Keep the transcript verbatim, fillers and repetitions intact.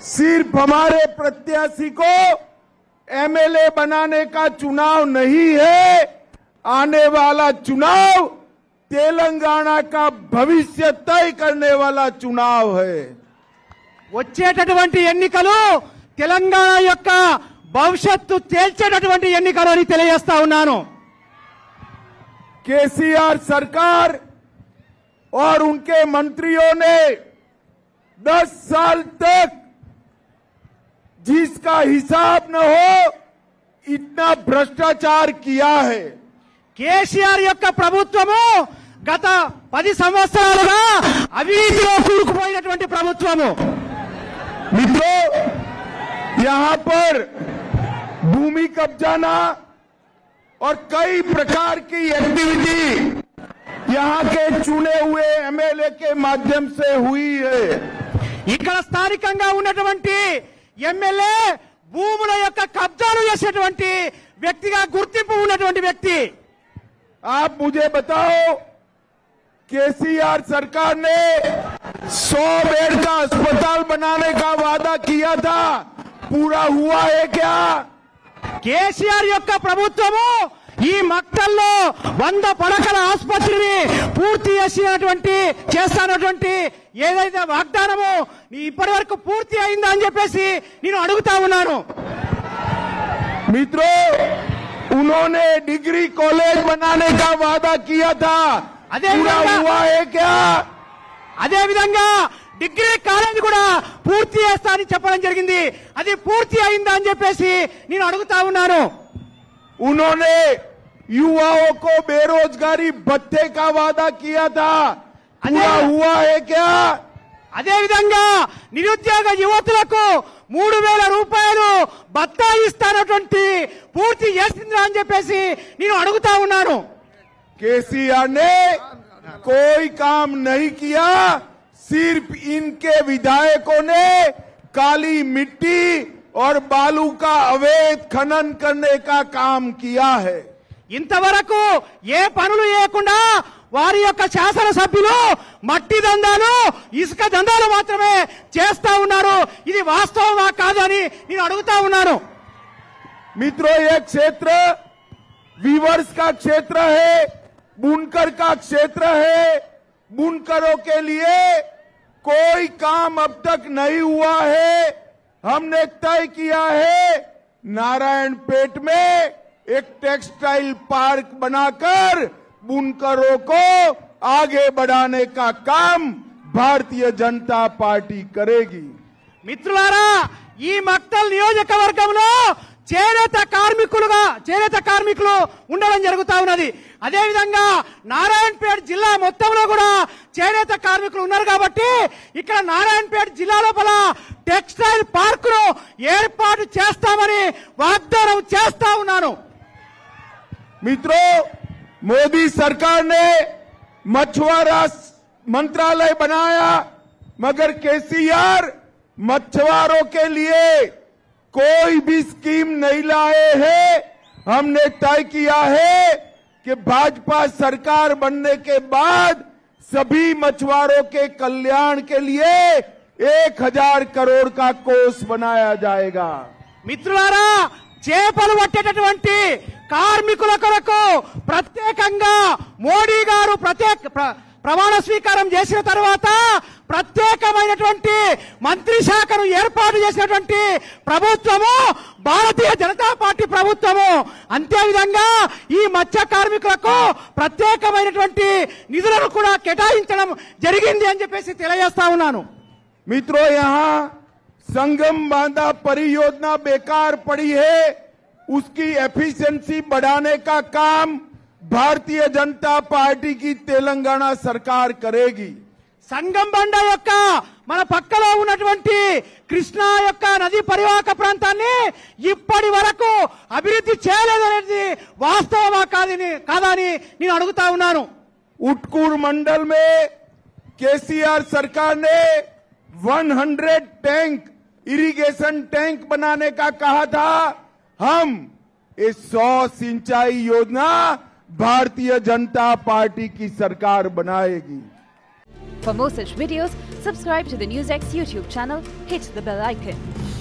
सिर्फ हमारे प्रत्याशी को एमएलए बनाने का चुनाव नहीं है, आने वाला चुनाव तेलंगाना का भविष्य तय करने वाला चुनाव है। వచ్చేటటువంటి ఎన్నికలు తెలంగాణ యొక్క భవిష్యత్తు తేల్చేటటువంటి ఎన్నికలు అని తెలియజేస్తా ఉన్నాను। केसीआर सरकार और उनके मंत्रियों ने दस साल तक जिसका हिसाब न हो इतना भ्रष्टाचार किया है। కేసీఆర్ యొక్క ప్రభుత్వము గత పది సంవత్సరాలుగా అవినీతిలో కూరుకుపోయినటువంటి ప్రభుత్వము। मित्रों, यहां पर भूमि कब्जाना और कई प्रकार की एक्टिविटी यहां के चुने हुए एमएलए के माध्यम से हुई है। ఇక్కడ స్థానికంగా ఉన్నటువంటి ఎమ్మెల్యే భూముల యొక్క కబ్జాలు చేసేటువంటి వ్యక్తిగా గుర్తింపు ఉన్నటువంటి వ్యక్తి। आप मुझे बताओ, केसीआर सरकार ने सौ बेड का अस्पताल बनाने का वादा किया था, पूरा हुआ है क्या? కేసీఆర్ యొక్క ప్రభుత్వము ఈ మక్తల్లో వంద పడకల ఆసుపత్రిని పూర్తి చేసినటువంటి చేస్తానటువంటి ఏదైతే వాగ్దానమో ఇప్పటి వరకు పూర్తి అయిందా అని చెప్పేసి నేను అడుగుతా ఉన్నాను। मित्रों, उन्होंने डिग्री कॉलेज बनाने का वादा किया था, पूरा हुआ है क्या? అదే విధంగా డిగ్రీ కాలేజ్ కూడా పూర్తి చేస్తా అని చెప్పడం జరిగింది, అది పూర్తి అయిందా అని చెప్పేసి నేను అడుగుతా ఉన్నాను। उन्होंने युवाओं को बेरोजगारी भत्ते का वादा किया था, पूरा हुआ है क्या? అదే విధంగా నిరుద్యోగ యువతులకు మూడు వేల రూపాయలు భత్తా ఇస్తానటువంటి పూర్తి చేసిందా అని చెప్పేసి నేను అడుగుతా ఉన్నాను। केसीआर ने कोई काम नहीं किया, सिर्फ इनके विधायकों ने काली मिट्टी और बालू का अवैध खनन करने का काम किया है। ఇంతవరకు ఏ పనులు చేయకుండా వారి యొక్క శాసనసభ్యులు మట్టి దందాలు ఇసుక దందాలు మాత్రమే చేస్తా ఉన్నారు, ఇది వాస్తవమా కాదని నేను అడుగుతా ఉన్నాను। मित्रों, ये क्षेत्र वीवर्स का क्षेत्र है, बुनकर का क्षेत्र है। बुनकरों के लिए कोई काम अब तक नहीं हुआ है। हमने तय किया है नारायणपेट में एक टेक्सटाइल पार्क बनाकर बुनकरों को आगे बढ़ाने का काम भारतीय जनता पार्टी करेगी। మిత్రులారా, ఈ మక్తల్ నియోజకవర్గంలో చేనేత కార్మికులుగా చేనేత కార్మికులు ఉండడం జరుగుతా ఉన్నది। అదే విధంగా నారాయణపేట జిల్లా మొత్తంలో కూడా చేనేత కార్మికులు ఉన్నారు కాబట్టి ఇక్కడ నారాయణపేట జిల్లా లోపల టెక్స్టైల్ పార్కును ఏర్పాటు చేస్తామని వాగ్దానం చేస్తా ఉన్నాను। मित्रों, मोदी सरकार ने मछुआरा मंत्रालय बनाया, मगर केसीआर मछुआरों के लिए कोई भी स्कीम नहीं लाए हैं। हमने तय किया है कि भाजपा सरकार बनने के बाद सभी मछुआरों के कल्याण के लिए एक हजार करोड़ का कोष बनाया जाएगा। మిత్రులారా, చేపలు పట్టేటటువంటి కార్మికుల కొరకు ప్రత్యేకంగా మోడీ గారు ప్రత్యేక ప్రమాణ స్వీకారం చేసిన తర్వాత ప్రత్యేకమైనటువంటి మంత్రి శాఖను ఏర్పాటు చేసినటువంటి ప్రభుత్వము భారతీయ జనతా పార్టీ ప్రభుత్వము। అంతేవిధంగా ఈ మత్స్య కార్మికులకు ప్రత్యేకమైనటువంటి నిధులను కూడా కేటాయించడం జరిగింది అని చెప్పేసి తెలియజేస్తా ఉన్నాను। मित्रों, यहाँ संगम बांधा परियोजना बेकार पड़ी है, उसकी एफिशिएंसी बढ़ाने का काम भारतीय जनता पार्टी की तेलंगाना सरकार करेगी। సంగం బండ యొక్క మన పక్కలో ఉన్నటువంటి కృష్ణా యొక్క నది పరివాహక ప్రాంతాన్ని ఇప్పటి వరకు అభివృద్ధి చేయలేదనేది వాస్తవమా కాదని కాదని నేను అడుగుతా ఉన్నాను। उटकूर मंडल में केसीआर सरकार ने सौ टैंक इरिगेशन टैंक बनाने का कहा था। हम इस सौ सिंचाई योजना भारतीय जनता पार्टी की सरकार बनाएगी। For more such videos, subscribe to the NewsX YouTube channel, hit the bell icon.